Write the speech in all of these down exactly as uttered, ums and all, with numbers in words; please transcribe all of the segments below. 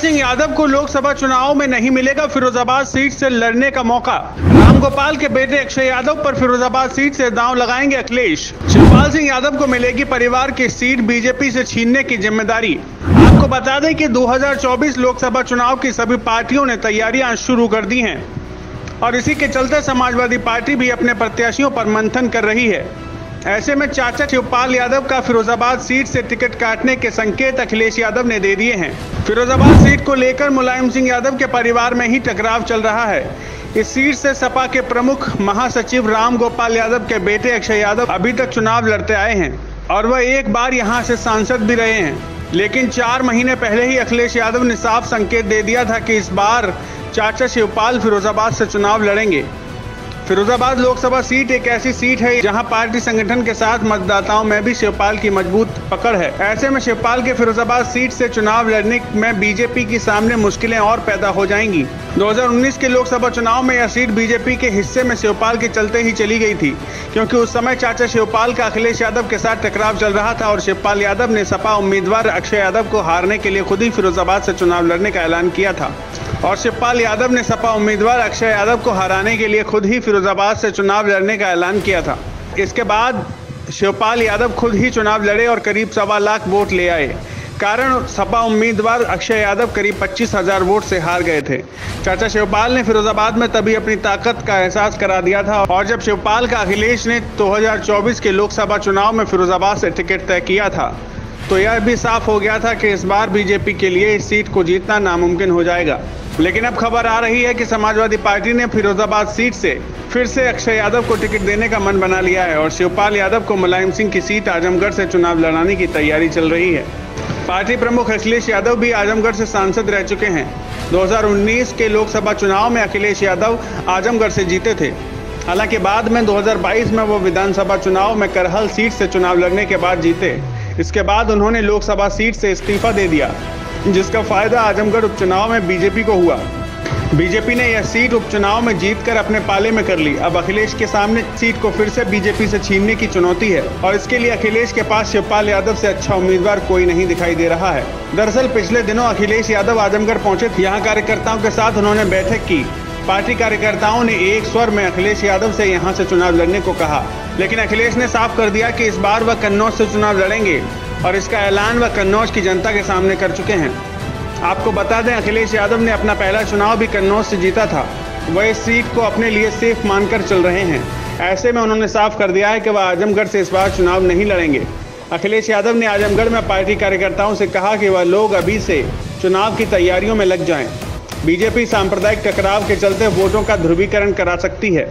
सिंह यादव को लोकसभा चुनाव में नहीं मिलेगा फिरोजाबाद सीट से लड़ने का मौका। रामगोपाल के बेटे अक्षय यादव पर फिरोजाबाद सीट से दांव लगाएंगे अखिलेश। शिवपाल सिंह यादव को मिलेगी परिवार की सीट बीजेपी से छीनने की जिम्मेदारी। आपको बता दें कि दो हज़ार चौबीस लोकसभा चुनाव की सभी पार्टियों ने तैयारियां शुरू कर दी हैं और इसी के चलते समाजवादी पार्टी भी अपने प्रत्याशियों पर मंथन कर रही है। ऐसे में चाचा शिवपाल यादव का फिरोजाबाद सीट से टिकट काटने के संकेत अखिलेश यादव ने दे दिए हैं। फिरोजाबाद सीट को लेकर मुलायम सिंह यादव के परिवार में ही टकराव चल रहा है। इस सीट से सपा के प्रमुख महासचिव रामगोपाल यादव के बेटे अक्षय यादव अभी तक चुनाव लड़ते आए हैं और वह एक बार यहां से सांसद भी रहे हैं, लेकिन चार महीने पहले ही अखिलेश यादव ने साफ संकेत दे दिया था कि इस बार चाचा शिवपाल फिरोजाबाद से चुनाव लड़ेंगे। फिरोजाबाद लोकसभा सीट एक ऐसी सीट है जहां पार्टी संगठन के साथ मतदाताओं में भी शिवपाल की मजबूत पकड़ है। ऐसे में शिवपाल के फिरोजाबाद सीट से चुनाव लड़ने में बीजेपी के सामने मुश्किलें और पैदा हो जाएंगी। दो हज़ार उन्नीस के लोकसभा चुनाव में यह सीट बीजेपी के हिस्से में शिवपाल के चलते ही चली गई थी, क्योंकि उस समय चाचा शिवपाल का अखिलेश यादव के साथ टकराव चल रहा था और शिवपाल यादव ने सपा उम्मीदवार अक्षय यादव को हारने के लिए खुद ही फिरोजाबाद से चुनाव लड़ने का ऐलान किया था और शिवपाल यादव ने सपा उम्मीदवार अक्षय यादव को हराने के लिए खुद ही फिरोजाबाद से चुनाव लड़ने का ऐलान किया था। इसके बाद शिवपाल यादव खुद ही चुनाव लड़े और करीब सवा लाख वोट ले आए। कारण सपा उम्मीदवार अक्षय यादव करीब पच्चीस हजार वोट से हार गए थे। चाचा शिवपाल ने फिरोजाबाद में तभी अपनी ताकत का एहसास करा दिया था और जब शिवपाल का अखिलेश ने दो हज़ार चौबीस के लोकसभा चुनाव में फिरोजाबाद से टिकट तय किया था, तो यह भी साफ हो गया था कि इस बार बीजेपी के लिए इस सीट को जीतना नामुमकिन हो जाएगा। लेकिन अब खबर आ रही है कि समाजवादी पार्टी ने फिरोजाबाद सीट से फिर से अक्षय यादव को टिकट देने का मन बना लिया है और शिवपाल यादव को मुलायम सिंह की सीट आजमगढ़ से चुनाव लड़ाने की तैयारी चल रही है। पार्टी प्रमुख अखिलेश यादव भी आजमगढ़ से सांसद रह चुके हैं। दो हज़ार उन्नीस के लोकसभा चुनाव में अखिलेश यादव आजमगढ़ से जीते थे। हालांकि बाद में दो हज़ार बाईस में वो विधानसभा चुनाव में करहल सीट से चुनाव लड़ने के बाद जीते। इसके बाद उन्होंने लोकसभा सीट से इस्तीफा दे दिया, जिसका फायदा आजमगढ़ उपचुनाव में बीजेपी को हुआ। बीजेपी ने यह सीट उपचुनाव में जीतकर अपने पाले में कर ली। अब अखिलेश के सामने सीट को फिर से बीजेपी से छीनने की चुनौती है और इसके लिए अखिलेश के पास शिवपाल यादव से अच्छा उम्मीदवार कोई नहीं दिखाई दे रहा है। दरअसल पिछले दिनों अखिलेश यादव आजमगढ़ पहुंचे थे। यहाँ कार्यकर्ताओं के साथ उन्होंने बैठक की। पार्टी कार्यकर्ताओं ने एक स्वर में अखिलेश यादव से यहां से चुनाव लड़ने को कहा, लेकिन अखिलेश ने साफ कर दिया कि इस बार वह कन्नौज से चुनाव लड़ेंगे और इसका ऐलान वह कन्नौज की जनता के सामने कर चुके हैं। आपको बता दें, अखिलेश यादव ने अपना पहला चुनाव भी कन्नौज से जीता था। वह इस सीट को अपने लिए सेफ मानकर चल रहे हैं। ऐसे में उन्होंने साफ कर दिया है कि वह आजमगढ़ से इस बार चुनाव नहीं लड़ेंगे। अखिलेश यादव ने आजमगढ़ में पार्टी कार्यकर्ताओं से कहा कि वह लोग अभी से चुनाव की तैयारियों में लग जाएं। बीजेपी सांप्रदायिक टकराव के चलते वोटों का ध्रुवीकरण करा सकती है,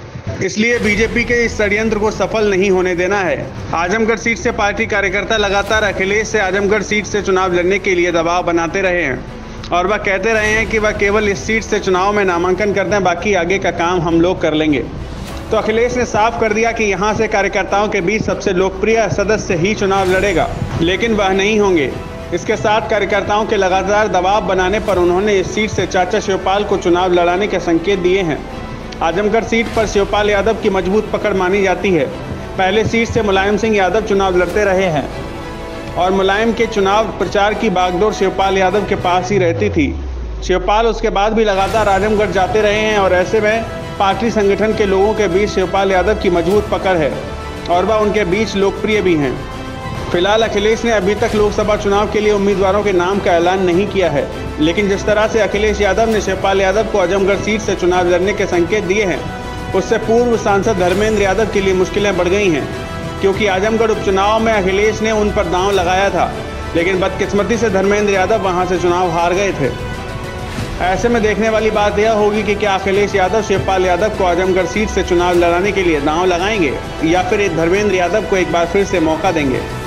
इसलिए बीजेपी के इस षड्यंत्र को सफल नहीं होने देना है। आजमगढ़ सीट से पार्टी कार्यकर्ता लगातार अखिलेश से आजमगढ़ सीट से चुनाव लड़ने के लिए दबाव बनाते रहे हैं और वह कहते रहे हैं कि वह केवल इस सीट से चुनाव में नामांकन कर दें, बाकी आगे का काम हम लोग कर लेंगे। तो अखिलेश ने साफ कर दिया कि यहाँ से कार्यकर्ताओं के बीच सबसे लोकप्रिय सदस्य ही चुनाव लड़ेगा, लेकिन वह नहीं होंगे। इसके साथ कार्यकर्ताओं के लगातार दबाव बनाने पर उन्होंने इस सीट से चाचा शिवपाल को चुनाव लड़ाने के संकेत दिए हैं। आजमगढ़ सीट पर शिवपाल यादव की मजबूत पकड़ मानी जाती है। पहले सीट से मुलायम सिंह यादव चुनाव लड़ते रहे हैं और मुलायम के चुनाव प्रचार की बागडोर शिवपाल यादव के पास ही रहती थी। शिवपाल उसके बाद भी लगातार आजमगढ़ जाते रहे हैं और ऐसे में पार्टी संगठन के लोगों के बीच शिवपाल यादव की मजबूत पकड़ है और वह उनके बीच लोकप्रिय भी हैं। फिलहाल अखिलेश ने अभी तक लोकसभा चुनाव के लिए उम्मीदवारों के नाम का ऐलान नहीं किया है, लेकिन जिस तरह से अखिलेश यादव ने शिवपाल यादव को आजमगढ़ सीट से चुनाव लड़ने के संकेत दिए हैं, उससे पूर्व सांसद धर्मेंद्र यादव के लिए मुश्किलें बढ़ गई हैं, क्योंकि आजमगढ़ उपचुनाव में अखिलेश ने उन पर दांव लगाया था, लेकिन बदकिस्मती से धर्मेंद्र यादव वहां से चुनाव हार गए थे। ऐसे में देखने वाली बात यह होगी कि क्या अखिलेश यादव शिवपाल यादव को आजमगढ़ सीट से चुनाव लड़ाने के लिए दांव लगाएंगे या फिर धर्मेंद्र यादव को एक बार फिर से मौका देंगे।